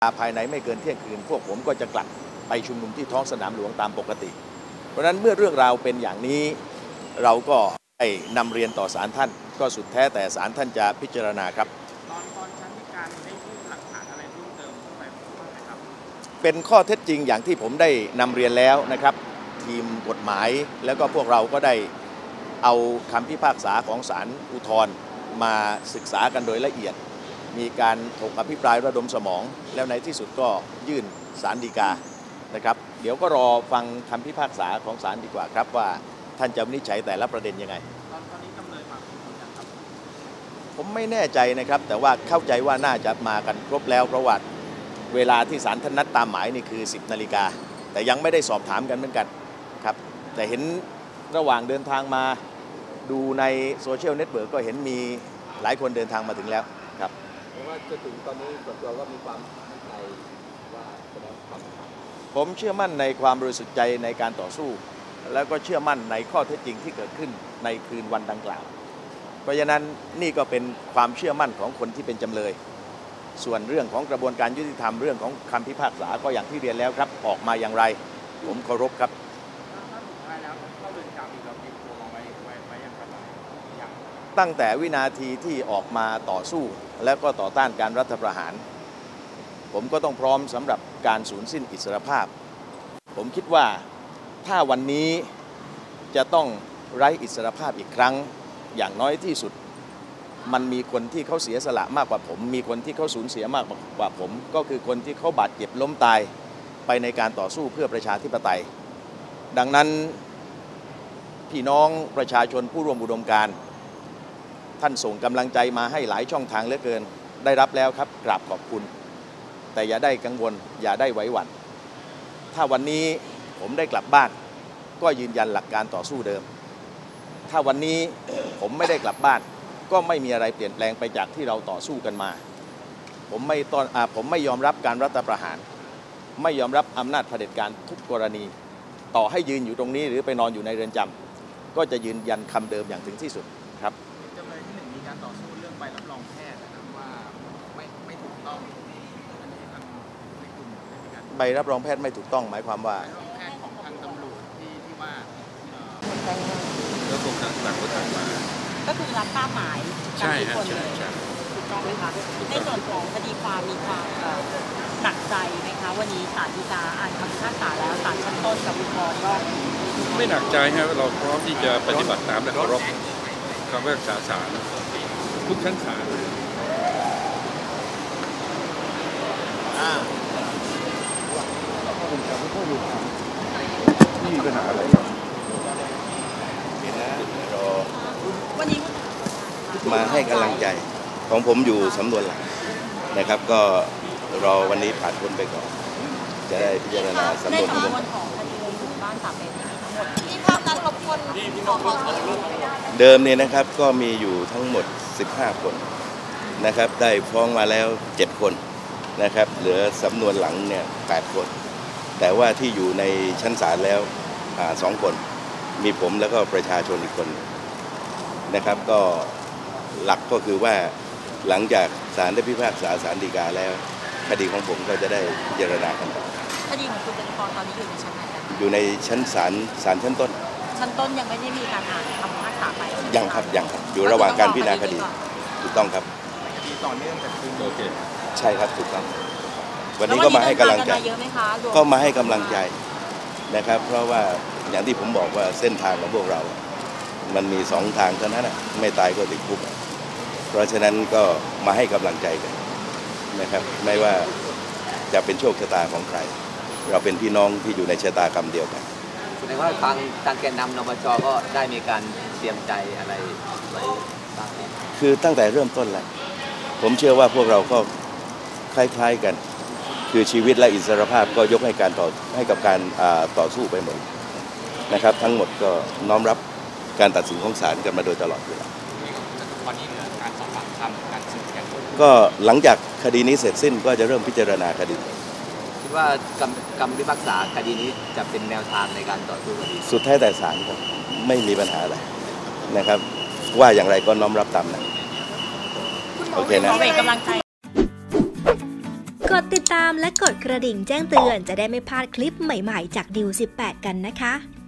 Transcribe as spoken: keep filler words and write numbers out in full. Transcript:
ภายในไม่เกินเที่ยงคืนพวกผมก็จะกลับไปชุมนุมที่ท้องสนามหลวงตามปกติเพราะฉะนั้นเมื่อเรื่องราวเป็นอย่างนี้เราก็ได้นำเรียนต่อศาลท่านก็สุดแท้แต่ศาลท่านจะพิจารณาครับตอนตอนชั้นฎีกาได้ยื่นหลักฐานอะไรเพิ่มเติมไปบ้างไหมครับเป็นข้อเท็จจริงอย่างที่ผมได้นำเรียนแล้วนะครับทีมกฎหมายแล้วก็พวกเราก็ได้เอาคำพิพากษาของศาลอุทธรณ์มาศึกษากันโดยละเอียดมีการถกอภิปรายระดมสมองแล้วในที่สุดก็ยื่นศาลฎีกานะครับเดี๋ยวก็รอฟังคำพิพากษาของศาลดีกว่าครับว่าท่านจะวินิจฉัยแต่ละประเด็นยังไงตอนตอนนี้จำเลยมากี่คนครับผมไม่แน่ใจนะครับแต่ว่าเข้าใจว่าน่าจะมากันครบแล้วเพราะว่าเวลาที่ศาลท่านนัดตามหมายนี่คือสิบนาฬิกาแต่ยังไม่ได้สอบถามกันเหมือนกันครับแต่เห็นระหว่างเดินทางมาดูในโซเชียลเน็ตเวิร์กก็เห็นมีหลายคนเดินทางมาถึงแล้วครับเพราะว่าจะถึงตอนนี้ส่วนตัวก็มีความมั่นใจว่าจะได้ความผมเชื่อมั่นในความบริสุทธิ์ใจในการต่อสู้แล้วก็เชื่อมั่นในข้อเท็จจริงที่เกิดขึ้นในคืนวันดังกล่าวเพราะฉะนั้นนี่ก็เป็นความเชื่อมั่นของคนที่เป็นจำเลยส่วนเรื่องของกระบวนการยุติธรรมเรื่องของคำพิพากษาก็อย่างที่เรียนแล้วครับออกมาอย่างไรผมเคารพครับตั้งแต่วินาทีที่ออกมาต่อสู้และก็ต่อต้านการรัฐประหารผมก็ต้องพร้อมสำหรับการสูญสิ้นอิสรภาพผมคิดว่าถ้าวันนี้จะต้องไร้อิสรภาพอีกครั้งอย่างน้อยที่สุดมันมีคนที่เขาเสียสละมากกว่าผมมีคนที่เขาสูญเสียมากกว่าผมก็คือคนที่เขาบาดเจ็บล้มตายไปในการต่อสู้เพื่อประชาธิปไตยดังนั้นพี่น้องประชาชนผู้ร่วมอุดมการณ์ท่านส่งกำลังใจมาให้หลายช่องทางเหลือเกินได้รับแล้วครับกราบขอบคุณแต่อย่าได้กังวลอย่าได้ไหวหวั่นถ้าวันนี้ผมได้กลับบ้านก็ยืนยันหลักการต่อสู้เดิมถ้าวันนี้ผมไม่ได้กลับบ้านก็ไม่มีอะไรเปลี่ยนแปลงไปจากที่เราต่อสู้กันมาผมไม่ตอนอ่าผมไม่ยอมรับการรัฐประหารไม่ยอมรับอำนาจเผด็จการทุกกรณีต่อให้ยืนอยู่ตรงนี้หรือไปนอนอยู่ในเรือนจำก็จะยืนยันคำเดิมอย่างถึงที่สุดครับจำเลยที่หนึ่งมีการต่อสู้เรื่องใบรับรองแพทย์นะครับว่าไม่ไม่ถูกต้องอันนี้ทางในกลุ่มได้มีการใบรับรองแพทย์ไม่ถูกต้องหมายความว่าใบรับรองแพทย์ของทางตำรวจที่ที่ว่าแล้วกลุ่มต่างๆก็ทำมาก็คือรับทราบหมายใช่ครับใช่ใช่ถูกต้องไหมคะในส่วนของคดีความมีความหนักใจไหมคะวันนี้ศาลฎีกาอ่านคำพิพากษาแล้วศาลชั้นต้นกับอุทธรณ์ก็ไม่หนักใจฮะเราพร้อมที่จะปฏิบัติตามและเคารพคำพิพากษาศาลทุกชั้นศาลนี่มีปัญหาอะไรวันนี้มาให้กำลังใจของผมอยู่สำนวนหลักนะครับก็รอวันนี้ผ่านพ้นไปก่อนจะได้พิจารณาสำนวนทั้งหมดของคดีบุกบ้านสามเป็นทั้งหมดที่ภาพนั้นรบกวนขอขอเดิมเนี่ยนะครับก็มีอยู่ทั้งหมดสิบห้าคนนะครับได้ฟ้องมาแล้วเจ็ดคนนะครับเหลือสำนวนหลังเนี่ยแปดคนแต่ว่าที่อยู่ในชั้นศาลแล้วสองคนมีผมแล้วก็ประชาชนอีกคนนะครับก็หลักก็คือว่าหลังจากศาลได้พิพากษาศาลฎีกาแล้วคดีของผมก็จะได้พิจารณากันต่อคดีของคุณจตุพรตอนนี้อยู่ในชั้นไหนกันอยู่ในชั้นศาลศาลชั้นต้นชั้นต้นยังไม่ได้มีการอ่านคำพิพากษาไปยังครับยังครับอยู่ระหว่างการพิจารณาคดีถูกต้องครับคดีต่อเนื่องจากคืนโอเคใช่ครับถูกต้องวันนี้ก็มาให้กำลังใจก็มาให้กำลังใจนะครับเพราะว่าอย่างที่ผมบอกว่าเส้นทางของพวกเรามันมีสองทางเท่านั้นนะไม่ตายก็ติดคุกเพราะฉะนั้นก็มาให้กำลังใจกันนะครับไม่ว่าจะเป็นโชคชะตาของใครเราเป็นพี่น้องที่อยู่ในชะตากรรมเดียวกันแสดงว่าทางทางแกนนำนปชก็ได้มีการเตรียมใจอะไรไว้บ้างคือตั้งแต่เริ่มต้นแล้วผมเชื่อว่าพวกเราก็คล้ายๆกันคือชีวิตและอิสรภาพก็ยกให้การต่อให้กับการต่อสู้ไปหมดนะครับทั้งหมดก็น้อมรับการตัดสินของศาลกันมาโดยตลอดอยู่แล้ววันนี้เหลือการสอบปากคำการสืบสวนก็หลังจากคดีนี้เสร็จสิ้นก็จะเริ่มพิจารณาคดีคิดว่ากำกำพิพากษาคดีนี้จะเป็นแนวทางในการต่อสู้คดีสุดแท้แต่ศาลครับไม่มีปัญหาอะไรนะครับว่าอย่างไรก็น้อมรับตามนั้นโอเคนะกดติดตามและกดกระดิ่งแจ้งเตือนจะได้ไม่พลาดคลิปใหม่ๆจากดิวสิบแปดกันนะคะ